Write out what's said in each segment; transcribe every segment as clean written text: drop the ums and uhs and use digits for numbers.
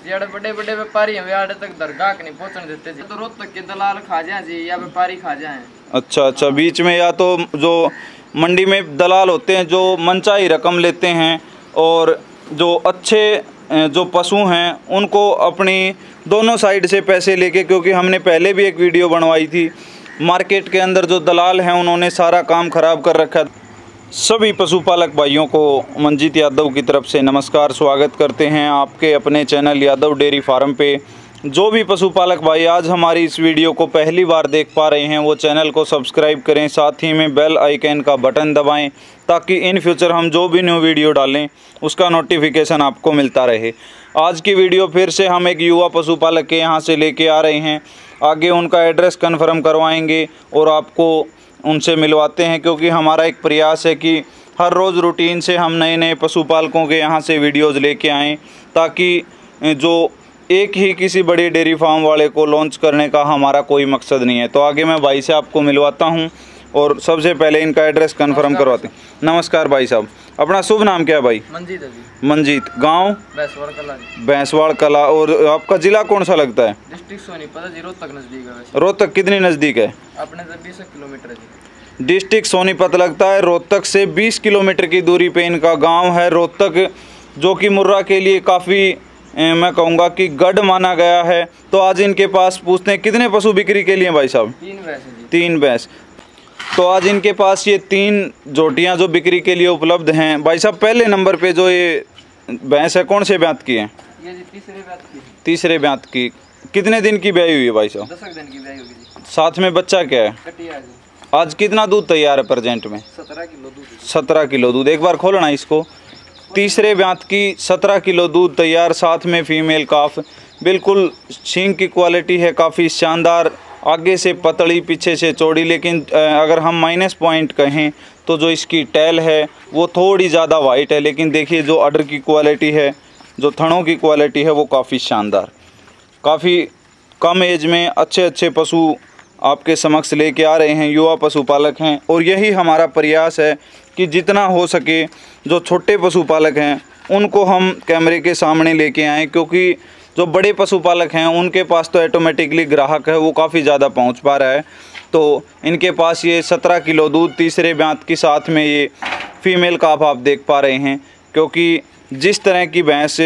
यार बड़े बड़े व्यापारी हैं, यार तक दरगाह नहीं पहुंचने देते जी। तो रोहतक के दलाल खा जाए जी या व्यापारी खा जाए। अच्छा अच्छा, बीच में या तो जो मंडी में दलाल होते हैं जो मनचाही रकम लेते हैं, और जो अच्छे जो पशु हैं उनको अपनी दोनों साइड से पैसे लेके, क्योंकि हमने पहले भी एक वीडियो बनवाई थी, मार्केट के अंदर जो दलाल हैं उन्होंने सारा काम ख़राब कर रखा है। सभी पशुपालक भाइयों को मंजीत यादव की तरफ से नमस्कार, स्वागत करते हैं आपके अपने चैनल यादव डेयरी फार्म पे। जो भी पशुपालक भाई आज हमारी इस वीडियो को पहली बार देख पा रहे हैं वो चैनल को सब्सक्राइब करें, साथ ही में बेल आइकन का बटन दबाएं ताकि इन फ्यूचर हम जो भी न्यू वीडियो डालें उसका नोटिफिकेशन आपको मिलता रहे। आज की वीडियो फिर से हम एक युवा पशुपालक के यहाँ से लेके आ रहे हैं। आगे उनका एड्रेस कन्फर्म करवाएंगे और आपको उनसे मिलवाते हैं, क्योंकि हमारा एक प्रयास है कि हर रोज़ रूटीन से हम नए नए पशुपालकों के यहाँ से वीडियोज़ लेके आएँ, ताकि जो एक ही किसी बड़ी डेयरी फार्म वाले को लॉन्च करने का हमारा कोई मकसद नहीं है। तो आगे मैं भाई से आपको मिलवाता हूं और सबसे पहले इनका एड्रेस कंफर्म करवाते हैं। नमस्कार भाई साहब, अपना शुभ नाम क्या है भाई? मंजीत है जी। मंजीत, गांव भैंसवाड़ कला। भैंसवाड़ कला। और आपका जिला कौन सा लगता है? डिस्ट्रिक्ट सोनीपत जी, रोहतक नज़दीक है। रोहतक कितनी नज़दीक है? अपने से 20 किलोमीटर है जी। डिस्ट्रिक्ट सोनीपत लगता है, रोहतक से 20 किलोमीटर की दूरी पे इनका गाँव है रोहतक, जो कि मुर्रा के लिए काफ़ी मैं कहूँगा कि गढ़ माना गया है। तो आज इनके पास पूछते हैं कितने पशु बिक्री के लिए भाई साहब? 3 भैंस जी। 3 भैंस। तो आज इनके पास ये 3 जोटियाँ जो बिक्री के लिए उपलब्ध हैं। भाई साहब पहले नंबर पे जो ये भैंस है कौन से ब्यात की है? ये जी तीसरे ब्यात की। तीसरे ब्यात की। कितने दिन की ब्याई हुई है भाई साहब? 10 दिन की ब्याई होगी जी। साथ में बच्चा क्या है? कटिया जी। आज कितना दूध तैयार है प्रेजेंट में? 17 किलो दूध। 17 किलो दूध। एक बार खोलना इसको। तीसरे ब्यात की 17 किलो दूध तैयार, साथ में फीमेल काफ। बिल्कुल सींग की क्वालिटी है काफ़ी शानदार, आगे से पतली पीछे से चौड़ी। लेकिन अगर हम माइनस पॉइंट कहें तो जो इसकी टैल है वो थोड़ी ज़्यादा वाइट है, लेकिन देखिए जो अडर की क्वालिटी है, जो थनों की क्वालिटी है वो काफ़ी शानदार। काफ़ी कम एज में अच्छे अच्छे पशु आपके समक्ष लेके आ रहे हैं, युवा पशुपालक हैं। और यही हमारा प्रयास है कि जितना हो सके जो छोटे पशुपालक हैं उनको हम कैमरे के सामने लेके आएँ, क्योंकि जो बड़े पशुपालक हैं उनके पास तो ऑटोमेटिकली ग्राहक है, वो काफ़ी ज़्यादा पहुंच पा रहा है। तो इनके पास ये 17 किलो दूध तीसरे ब्यात के साथ में ये फीमेल काफ आप देख पा रहे हैं, क्योंकि जिस तरह की भैंस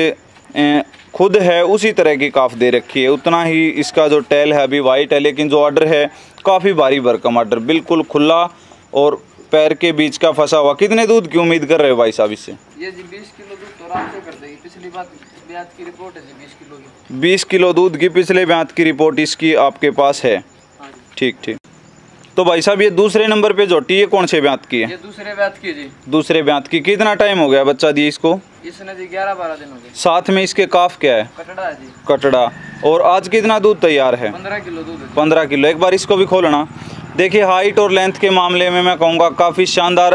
खुद है उसी तरह की काफ दे रखी है। उतना ही इसका जो टैल है अभी वाइट है, लेकिन जो ऑर्डर है काफ़ी भारी भरकम ऑर्डर, बिल्कुल खुला और पैर के बीच का फंसा हुआ। कितने दूध की उम्मीद कर रहे हो भाई साहब इससे? ये जी 20 किलो दूध तो आराम से कर देगी। पिछली बार ब्यात की रिपोर्ट है जी 20 किलो की। 20 किलो दूध की पिछले ब्यात की रिपोर्ट इसकी आपके पास है? हाँ जी। ठीक ठीक। तो भाई साहब ये दूसरे नंबर पे जोटी ये कौन से ब्यात की है? ये दूसरे ब्यात की जी। दूसरे ब्यात की। कितना टाइम हो गया बच्चा दिए इसको? इसने जी 11-12 दिन हो गए। साथ में इसके काफ क्या है? कटड़ा है जी। कटड़ा। और आज कितना दूध तैयार है? 15 किलो दूध है। 15 किलो। एक बार इसको भी खोलना। देखिए हाइट और लेंथ के मामले में मैं कहूँगा काफ़ी शानदार।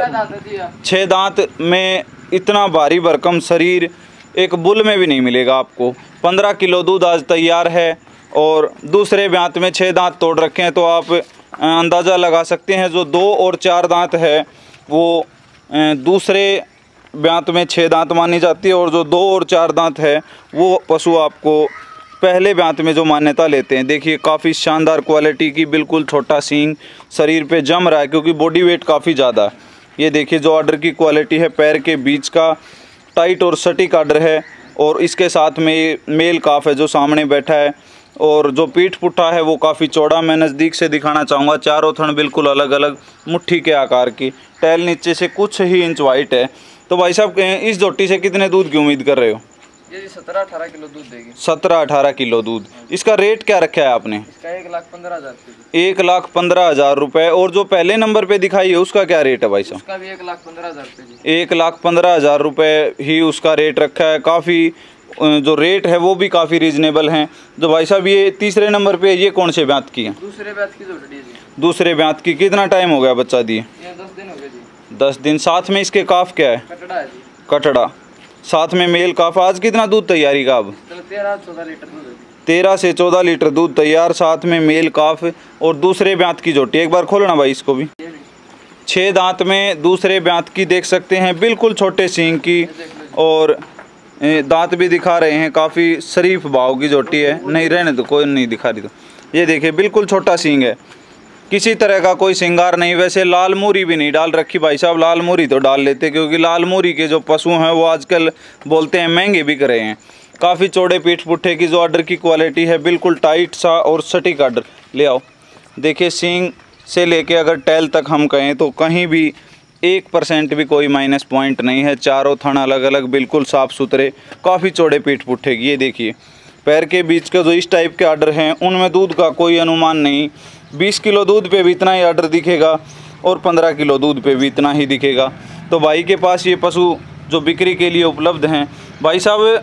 6 दांत में इतना भारी भरकम शरीर एक बुल में भी नहीं मिलेगा आपको। 15 किलो दूध आज तैयार है और दूसरे ब्यात में 6 दांत तोड़ रखे हैं। तो आप अंदाज़ा लगा सकते हैं जो 2 और 4 दांत है वो दूसरे ब्यात में 6 दांत मानी जाती है, और जो 2 और 4 दांत है वो पशु आपको पहले ब्यात में जो मान्यता लेते हैं। देखिए काफ़ी शानदार क्वालिटी की, बिल्कुल छोटा सींग शरीर पे जम रहा है, क्योंकि बॉडी वेट काफ़ी ज़्यादा है। ये देखिए जो ऑर्डर की क्वालिटी है, पैर के बीच का टाइट और सटीक ऑर्डर है। और इसके साथ में मेल काफ है जो सामने बैठा है, और जो पीठ पुट्ठा है वो काफ़ी चौड़ा। मैं नज़दीक से दिखाना चाहूँगा। चारों थन बिल्कुल अलग अलग मुट्ठी के आकार की, टैल नीचे से कुछ ही इंच वाइट है। तो भाई साहब इस जोटी से कितने दूध की उम्मीद कर रहे हो? ये जी 17-18 किलो दूध देगी। 17-18 किलो दूध। इसका रेट क्या रखा है आपने? इसका 1,15,000 रुपये। 1,15,000 रुपये। और जो पहले नंबर पे दिखाई है उसका क्या रेट है भाई साहब? उसका भी 1,15,000 रुपये। 1,15,000 रुपये ही उसका रेट रखा है। काफ़ी जो रेट है वो भी काफ़ी रीजनेबल हैं। जो भाई साहब ये तीसरे नंबर पे ये कौन से ब्यात की है? दूसरे ब्यात की जोड़ी जी। दूसरे ब्यात की। कितना टाइम हो गया बच्चा दिए? ये 10 दिन हो गए जी। 10 दिन। साथ में इसके काफ क्या है? कटड़ा है जी। कटड़ा। साथ में मेल काफ। आज कितना दूध तैयारी का? अब 13-14 लीटर दूध है। 13 से 14 लीटर दूध तैयार, साथ में मेल काफ और दूसरे ब्यात की जोटी। एक बार खोलना भाई इसको भी। 6 दांत में दूसरे ब्यात की देख सकते हैं, बिल्कुल छोटे सींग की, और दांत भी दिखा रहे हैं, काफ़ी शरीफ भाव की जोटी है। नहीं रहने तो कोई नहीं दिखा रही। तो ये देखिए बिल्कुल छोटा सींग है, किसी तरह का कोई श्रृंगार नहीं। वैसे लाल मूरी भी नहीं डाल रखी भाई साहब, लाल मूरी तो डाल लेते क्योंकि लाल मूरी के जो पशु हैं वो आजकल बोलते हैं महंगे बिक रहे हैं। काफ़ी चौड़े पीठ पुट्ठे की जो ऑर्डर की क्वालिटी है, बिल्कुल टाइट सा और सटीक ऑर्डर। ले आओ, देखिए सींग से लेके अगर टैल तक हम कहें तो कहीं भी 1% भी कोई माइनस पॉइंट नहीं है। चारों थन अलग अलग बिल्कुल साफ़ सुथरे, काफ़ी चौड़े पीठ पुट्ठे की। ये देखिए पैर के बीच का जो इस टाइप के ऑर्डर हैं उनमें दूध का कोई अनुमान नहीं। 20 किलो दूध पे भी इतना ही ऑर्डर दिखेगा और 15 किलो दूध पे भी इतना ही दिखेगा। तो भाई के पास ये पशु जो बिक्री के लिए उपलब्ध हैं। भाई साहब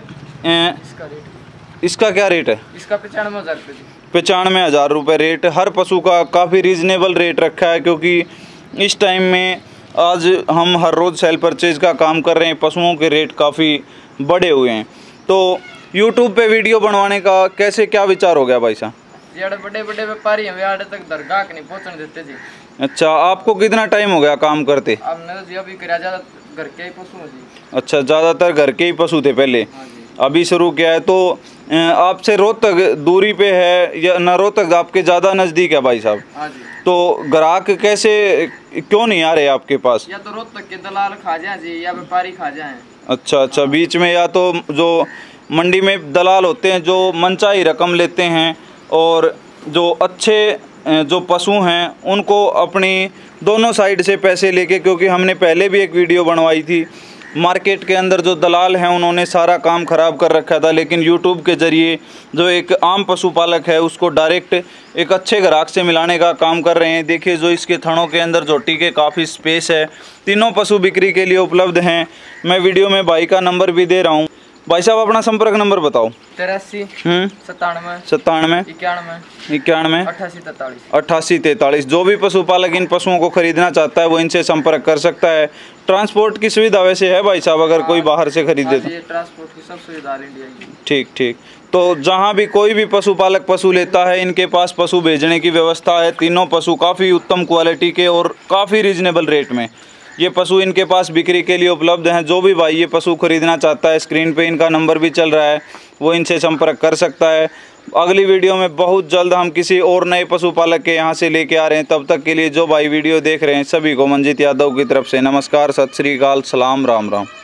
इसका क्या रेट है? इसका 95,000 रुपये। 95,000 रुपये रेट। हर पशु का काफ़ी रीज़नेबल रेट रखा है क्योंकि इस टाइम में आज हम हर रोज़ सेल परचेज का काम कर रहे हैं, पशुओं के रेट काफ़ी बढ़े हुए हैं। तो YouTube पे वीडियो बनवाने का कैसे क्या विचार हो गया भाई साहब? यार बड़े बड़े व्यापारी हैं, यार तक दरगाह नहीं पहुंचने देते जी। अच्छा, आपको कितना टाइम हो गया काम करते? हमने तो जी अभी किराया ज़्यादा घर के ही पशु हैं जी। अच्छा, ज़्यादातर घर के ही पशु थे पहले? हाँ जी। अभी शुरू किया है। तो आपसे रोहतक दूरी पे है या न रोहतक आपके ज़्यादा नज़दीक है भाई साहब? हाँ जी। तो ग्राहक कैसे क्यों नहीं आ रहे आपके पास? या तो रोहतक के दलाल खा जाए जी या व्यापारी खा जाए। अच्छा, बीच में या तो जो मंडी में दलाल होते हैं जो मनचाही रकम लेते हैं और जो अच्छे जो पशु हैं उनको अपनी दोनों साइड से पैसे लेके, क्योंकि हमने पहले भी एक वीडियो बनवाई थी, मार्केट के अंदर जो दलाल हैं उन्होंने सारा काम ख़राब कर रखा था, लेकिन यूट्यूब के ज़रिए जो एक आम पशुपालक है उसको डायरेक्ट एक अच्छे ग्राहक से मिलाने का काम कर रहे हैं। देखिए जो इसके थनों के अंदर जोटी के काफ़ी स्पेस है। तीनों पशु बिक्री के लिए उपलब्ध हैं। मैं वीडियो में भाई का नंबर भी दे रहा हूँ। भाई साहब अपना संपर्क नंबर बताओ। 83 97 91 91 88 43। जो भी पशुपालक इन पशुओं को खरीदना चाहता है वो इनसे संपर्क कर सकता है। ट्रांसपोर्ट की सुविधा वैसे है भाई साहब अगर कोई बाहर से खरीदे तो? ट्रांसपोर्ट की सब सुविधा इंडिया की। ठीक। तो जहाँ भी कोई भी पशुपालक पशु लेता है इनके पास पशु भेजने की व्यवस्था है। तीनों पशु काफ़ी उत्तम क्वालिटी के और काफ़ी रीजनेबल रेट में ये पशु इनके पास बिक्री के लिए उपलब्ध हैं। जो भी भाई ये पशु खरीदना चाहता है स्क्रीन पे इनका नंबर भी चल रहा है, वो इनसे संपर्क कर सकता है। अगली वीडियो में बहुत जल्द हम किसी और नए पशुपालक के यहाँ से लेके आ रहे हैं। तब तक के लिए जो भाई वीडियो देख रहे हैं सभी को मंजीत यादव की तरफ से नमस्कार, सत श्री अकाल, सलाम, राम राम।